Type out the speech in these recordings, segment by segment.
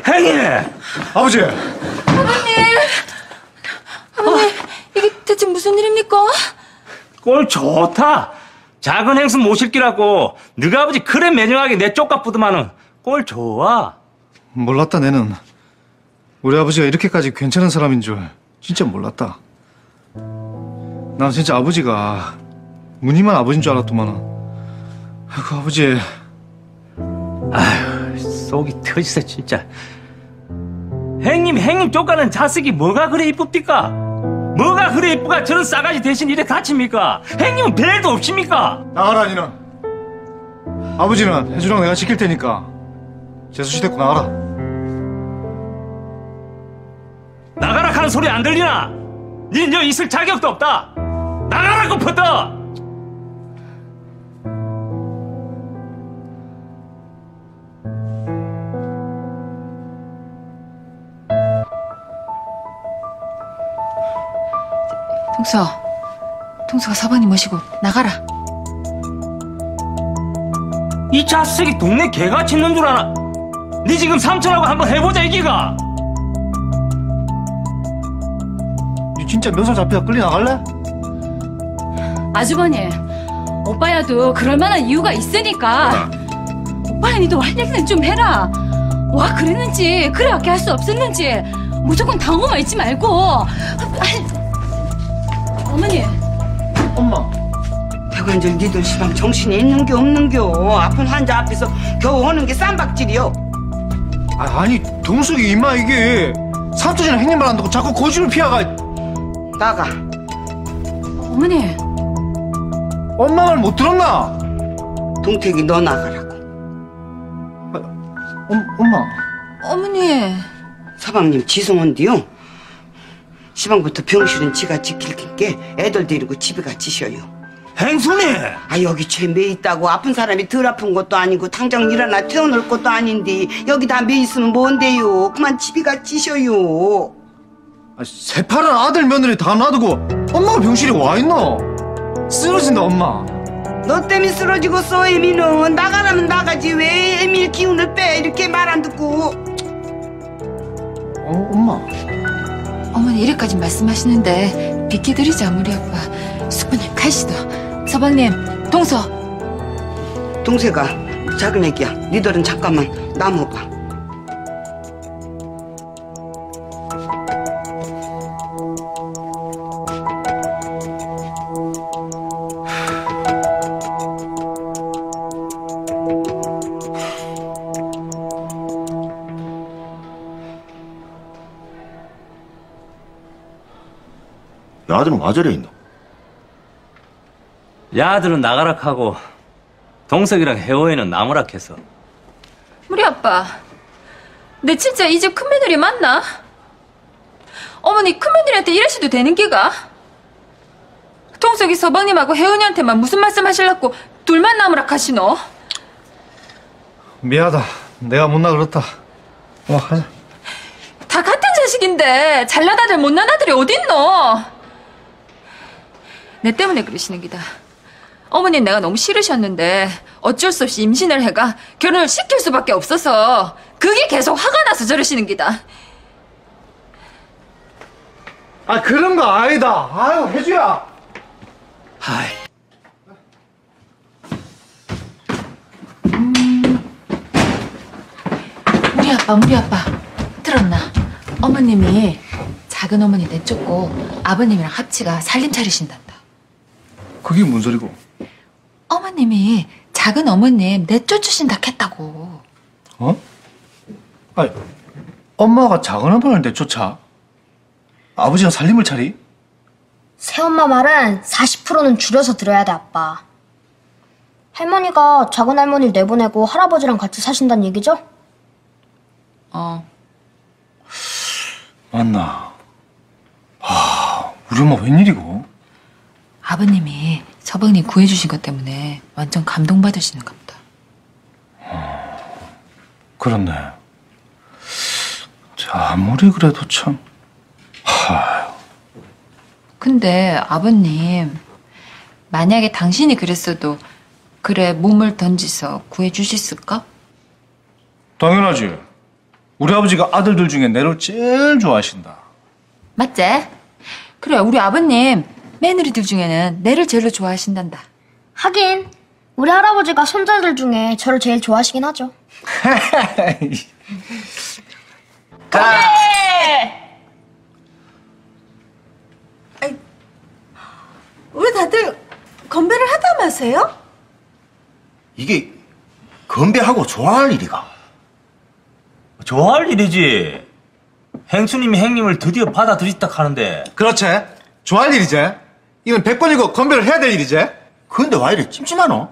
행님! 아버지! 아버님, 이게 대체 무슨 일입니까? 꼴 좋다. 작은 행수 모실 기라고 너가 아버지 그래 매정하게 내 쪽갑부더만은 꼴 좋아. 몰랐다, 내는. 우리 아버지가 이렇게까지 괜찮은 사람인 줄 진짜 몰랐다. 난 진짜 아버지가 무늬만 아버지인 줄 알았더만은. 아이고, 아버지. 아휴, 속이 터지서 진짜. 행님 쪽가는 자식이 뭐가 그래 이쁩니까? 뭐가 그래 이쁘가 저런 싸가지 대신 이래 다칩니까? 행님은 별일도 없습니까? 나가라, 니는. 아버지는 혜주랑 내가 지킬 테니까 재수씨 데리고 나가라. 나가라 하는 소리 안 들리나? 니는 여기 있을 자격도 없다. 나가라고 퍼더. 동서가 서방님 모시고 나가라. 이 자식이 동네 개같이 있는 줄 아나? 니 지금 삼촌하고 한번 해보자 이기가. 니 진짜 묘사 잡혀가 끌리 나갈래? 아주버니, 오빠야도 그럴 만한 이유가 있으니까 오빠야 니도 할 얘기는 좀 해라. 와 그랬는지 그래밖에 할 수 없었는지 무조건 당호만 있지 말고. 어머니. 엄마. 대관절 니들 시방 정신이 있는겨 없는겨. 아픈 환자 앞에서 겨우 오는 게 쌈박질이요. 아니, 동숙이 임마 이게 삼촌이랑 형님 말 안 듣고 자꾸 고집을 피하가. 나가. 어머니. 엄마 말 못 들었나? 동택이 너 나가라고. 엄마. 어머니. 서방님 지성원디요. 시방부터 병실은 지가 지킬 게 애들 데리고 집에 갇히셔요. 행순이! 아 여기 죄 매 있다고. 아픈 사람이 덜 아픈 것도 아니고 당장 일어나 태어날 것도 아닌데 여기 다 매 있으면 뭔데요. 그만 집에 갇히셔요. 새파란 아들 며느리 다 놔두고 엄마가 병실에 와 있노? 쓰러진다, 엄마. 너 때문에 쓰러지겠어. 애미는 나가라면 나가지 왜 애미 기운을 빼. 이렇게 말 안 듣고. 엄마. 어머니 이래까지 말씀하시는데 비켜드리자 우리 아빠. 숙부님 가시도. 서방님, 동서. 동세가 작은 애기야. 니들은 잠깐만 남아봐. 아들은 와 저래 있노? 야들은 나가라 하고 동석이랑 혜호이는 나무라 해서. 우리 아빠, 내 진짜 이 집 큰며느리 맞나? 어머니 큰며느리한테 이러셔도 되는 기가? 동석이 서방님하고 혜원이한테만 무슨 말씀 하실라고 둘만 나무라 하시노? 미안하다. 내가 못나 그렇다. 가자. 다 같은 자식인데 잘난 아들 못난 아들이 어딨노? 내 때문에 그러시는 기다. 어머니는 내가 너무 싫으셨는데 어쩔 수 없이 임신을 해가 결혼을 시킬 수밖에 없어서 그게 계속 화가 나서 저러시는 기다. 그런 거 아니다. 아유, 혜주야. 하이. 우리 아빠 들었나? 어머님이 작은 어머니 내쫓고 아버님이랑 합치가 살림 차리신단다. 그게 뭔 소리고? 어머님이 작은 어머님 내쫓으신다 했다고. 어? 아니, 엄마가 작은 어머니를 내쫓아? 아버지가 살림을 차리? 새엄마 말은 40%는 줄여서 들어야 돼, 아빠. 할머니가 작은 할머니를 내보내고 할아버지랑 같이 사신다는 얘기죠? 맞나? 우리 엄마 웬일이고? 아버님이 서방님 구해주신 것 때문에 완전 감동받으시는가 보다. 그렇네. 아무리 그래도 참. 근데 아버님, 만약에 당신이 그랬어도 그래 몸을 던지서 구해주셨을까? 당연하지. 우리 아버지가 아들들 중에 내를 제일 좋아하신다. 맞지? 그래, 우리 아버님 며느리들 중에는 내를 제일 좋아하신단다. 하긴 우리 할아버지가 손자들 중에 저를 제일 좋아하시긴 하죠. 왜 다들 건배를 하다 마세요? 이게 건배하고 좋아할 일이가. 좋아할 일이지. 행수님이 행님을 드디어 받아들였다 하는데. 그렇지. 좋아할 일이지. 이건 100번이고 건배를 해야 될 일이지. 근데 와 이래 찜찜하노?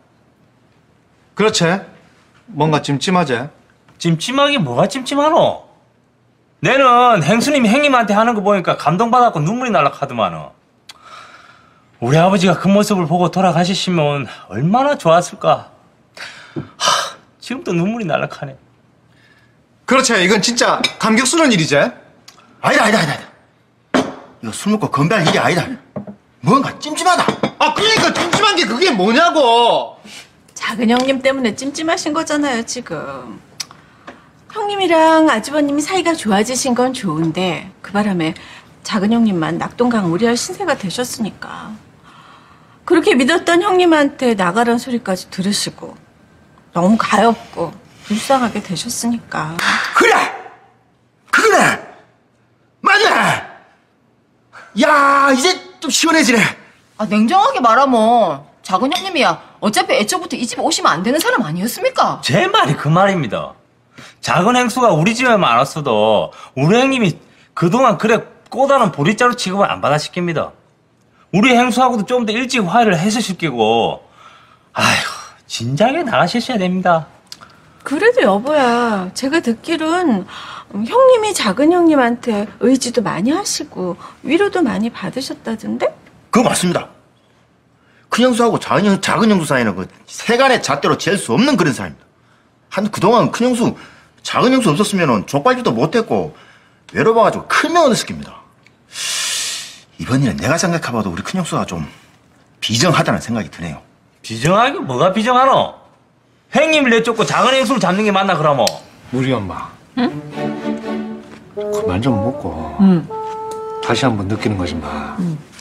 그렇지. 뭔가 찜찜하지. 찜찜하게 뭐가 찜찜하노? 내는 행수님이 행님한테 하는 거 보니까 감동받았고 눈물이 날라 하더만은. 우리 아버지가 그 모습을 보고 돌아가셨으면 얼마나 좋았을까. 지금도 눈물이 날라 하네. 그렇지. 이건 진짜 감격스러운 일이지. 아니다. 이거 술 먹고 건배할 일이 아니다. 뭔가 찜찜하다. 아, 그러니까 찜찜한 게 그게 뭐냐고. 작은 형님 때문에 찜찜하신 거잖아요, 지금. 형님이랑 아주버님이 사이가 좋아지신 건 좋은데 그 바람에 작은 형님만 낙동강 오리알 신세가 되셨으니까. 그렇게 믿었던 형님한테 나가란 소리까지 들으시고 너무 가엾고 불쌍하게 되셨으니까. 그래! 그거네! 맞네! 야, 이제 좀 시원해지네. 아, 냉정하게 말하면 작은 형님이야 어차피 애초부터 이 집에 오시면 안 되는 사람 아니었습니까? 제 말이 그 말입니다. 작은 행수가 우리 집에만 왔어도 우리 행님이 그동안 그래 꼬다는 보리자루 취급을 안 받아시킵니다. 우리 행수하고도 좀 더 일찍 화해를 했으실 끼고 아휴 진작에 나가셨어야 됩니다. 그래도 여보야, 제가 듣기론 형님이 작은 형님한테 의지도 많이 하시고 위로도 많이 받으셨다던데? 그거 맞습니다. 큰 형수하고 작은 형수 사이는 그 세간의 잣대로 잴 수 없는 그런 사이입니다. 그동안 큰 형수, 작은 형수 없었으면 족발지도 못했고 외로워가지고 큰 명을 얻었을 겁니다. 이번 일은 내가 생각해봐도 우리 큰 형수가 좀 비정하다는 생각이 드네요. 비정하게 뭐가 비정하노? 행님을 내쫓고 작은 행수를 잡는 게 맞나 그러면? 우리 엄마. 응? 그만 좀 먹고. 다시 한번 느끼는 거지 마.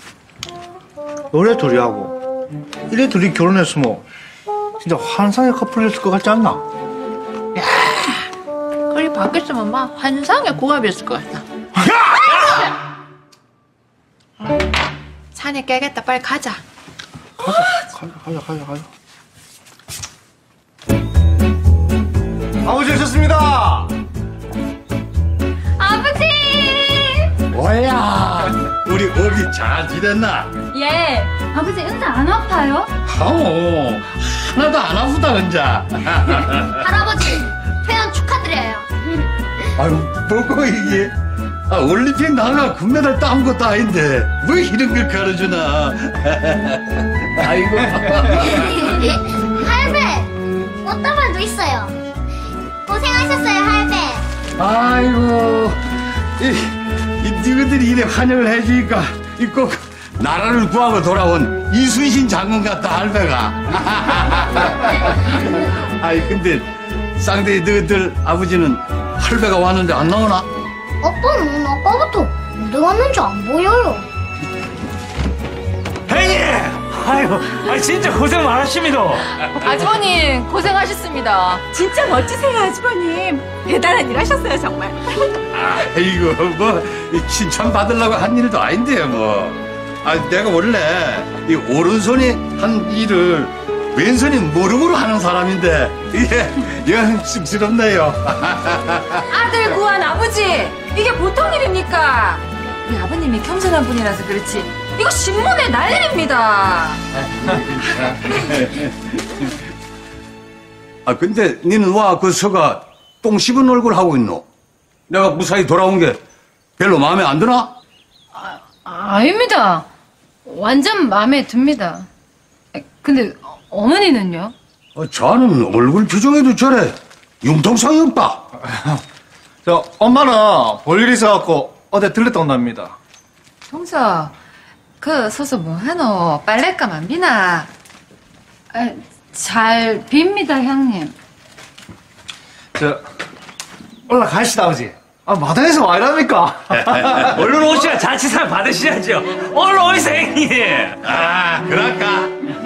너네 둘이 하고 이래 둘이 결혼했으면 진짜 환상의 커플이었을 것 같지 않나? 그리 바뀌었으면 막 환상의 궁합이었을 것 같다. 산에 깨겠다. 빨리 가자. 가자. 아버지 오셨습니다. 아버지! 뭐야? 우리 어비 잘 지냈나? 예. 아버지 은자 안 아파요? 하오, 하나도 안 아프다 은자. 할아버지 퇴원 축하드려요. 아유, 뭐고 이게? 올림픽 나가 금메달 딴 것도 아닌데 왜 이런 걸 가르주나? 아이고. 할배 꽃다발도 있어요. 고생하셨어요 할배. 아이고, 이 너희들이 이래 환영을 해주니까 꼭 나라를 구하고 돌아온 이순신 장군 같다 할배가. 아이 근데 쌍둥이 너희들 아버지는 할배가 왔는데 안 나오나? 아빠는 아까부터 어디 갔는지 안 보여요. 행님! 아유, 진짜 고생 많으십니다. 아주버님 고생하셨습니다. 진짜 멋지세요, 아주버님. 대단한 일 하셨어요, 정말. 아이고 뭐 칭찬 받으려고 한 일도 아닌데 뭐. 내가 원래 이 오른손이 한 일을 왼손이 모름으로 하는 사람인데 이게 영 쑥스럽네요. 아들 구한 아버지 이게 보통 일입니까? 우리 아버님이 겸손한 분이라서 그렇지 이거 신문에 난리입니다. 근데 니는 와 그 서가 똥 씹은 얼굴 하고 있노? 내가 무사히 돌아온 게 별로 마음에 안 드나? 아닙니다. 완전 마음에 듭니다. 근데 어머니는요? 저는 얼굴 표정에도 저래 융통성이 없다. 엄마는 볼일 있어갖고 어디 들렸다 온답니다. 동서 그 서서 뭐하노? 빨랫감 안 비나? 잘 빕니다, 형님. 올라가시다 아버지. 아 마당에서 와 이랍니까? 얼른 오시면 자취상 받으셔야죠. 얼른 오이소 형님. 아, 그럴까?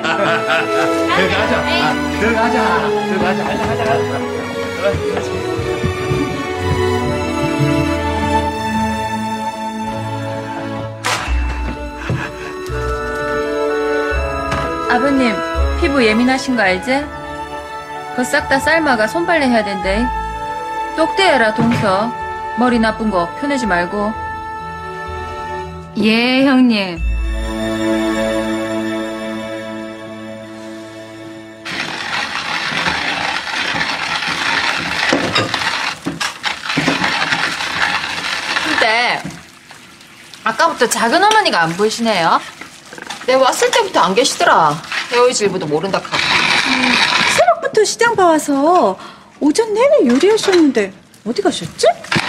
들어가자. 들어가자. 가자. 아버님, 피부 예민하신 거 알지? 그거 싹 다 삶아가 손빨래 해야 된대. 똑대해라, 동서. 머리 나쁜 거 펴내지 말고. 예, 형님. 근데 아까부터 작은 어머니가 안 보이시네요. 내가 왔을 때부터 안 계시더라. 헤어질지도 모른다 하고. 새벽부터 시장 봐와서 오전 내내 요리하셨는데 어디 가셨지?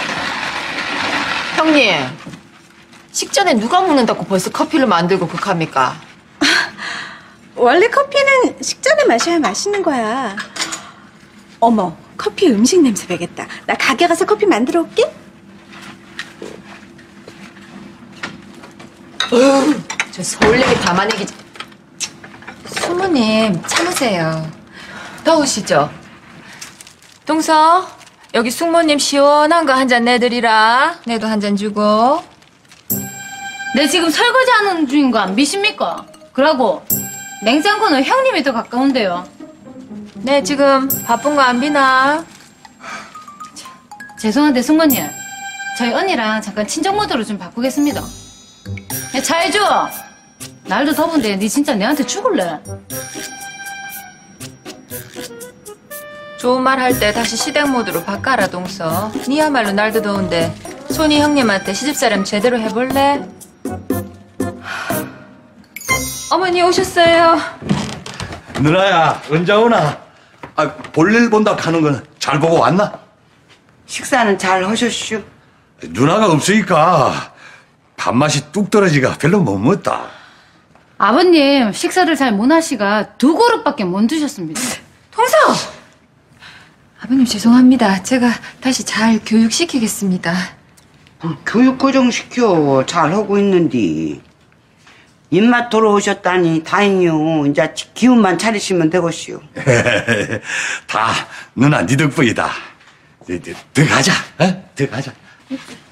형님, 식전에 누가 먹는다고 벌써 커피를 만들고 극합니까? 원래 커피는 식전에 마셔야 맛있는 거야. 어머, 커피 음식 냄새 배겠다. 나 가게 가서 커피 만들어 올게. 저 서울 얘기 담아내기. 수모님, 참으세요. 더우시죠? 동서, 여기 숙모님 시원한 거 한 잔 내드리라. 내도 한 잔 주고. 내 지금 설거지하는 중인 거 안 미십니까? 그러고 냉장고는 형님이 더 가까운데요. 네, 지금 바쁜 거 안 비나? 죄송한데 승관님, 저희 언니랑 잠깐 친정 모드로 좀 바꾸겠습니다. 야, 잘해줘. 날도 더운데 니 진짜 내한테 죽을래? 좋은 말 할 때 다시 시댁 모드로 바꿔라, 동서. 니야말로 날도 더운데 손이 형님한테 시집살림 제대로 해볼래? 어머니 오셨어요. 누나야, 언제 오나? 아, 볼일 본다 하는 건 잘 보고 왔나? 식사는 잘 하셨슈? 누나가 없으니까 밥맛이 뚝 떨어지가 별로 못 먹었다. 아버님 식사를 잘 못 하시가 2그릇밖에 못 드셨습니다. 동서! 아버님 죄송합니다. 제가 다시 잘 교육시키겠습니다. 교육 고정시켜. 잘하고 있는데. 입맛 돌아오셨다니 다행이요. 이제 기운만 차리시면 되겠슈. 다 누나 니 덕분이다. 들어가자. 어? 들어가자.